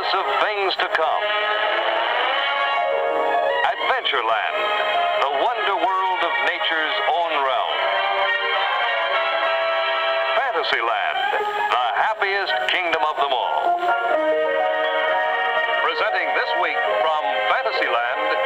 promise of things to come. Adventureland, the wonder world of nature's own realm. Fantasyland, the happiest kingdom of them all. Presenting this week from Fantasyland,